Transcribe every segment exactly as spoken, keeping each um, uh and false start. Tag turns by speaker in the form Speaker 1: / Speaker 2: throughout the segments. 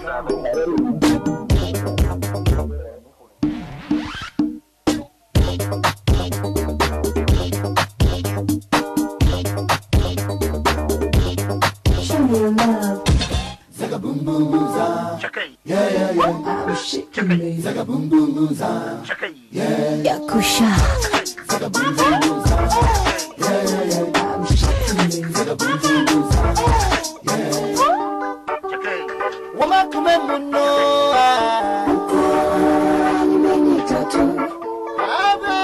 Speaker 1: Zaga boom boom boom za. Yeah yeah yeah. I'm shaking me. Zaga boom boom boom za. Yeah.
Speaker 2: Yakusha.
Speaker 1: Zaga boom boom boom za. Yeah yeah yeah. I'm shaking me. Zaga boom boom boom za. Yeah. Wama kume muno. Nimeni tatu. Abe.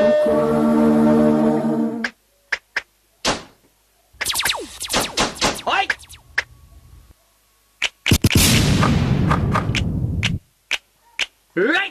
Speaker 3: Right.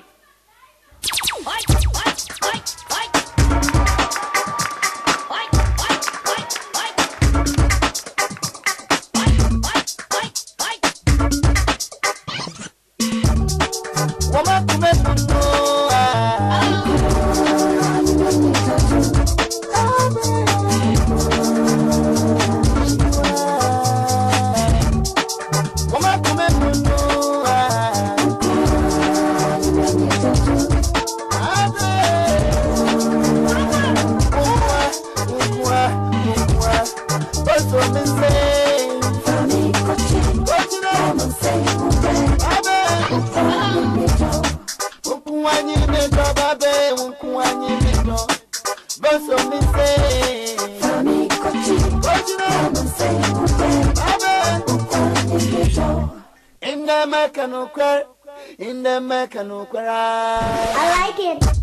Speaker 1: In the mechanical, in the mechanical, I
Speaker 2: like it.